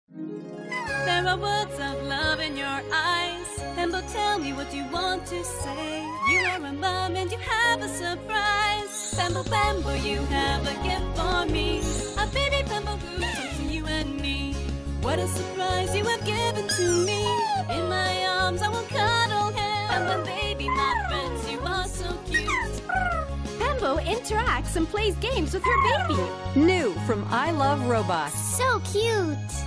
There are words of love in your eyes. Penbo, tell me what you want to say. You are a mom and you have a surprise. Penbo, Penbo, you have a gift for me. A baby Penbo who talks to you and me. What a surprise you have given to me. In my arms I will cuddle him. Penbo baby, my friends, you are so cute. Penbo interacts and plays games with her baby. New from I Love Robots. So cute.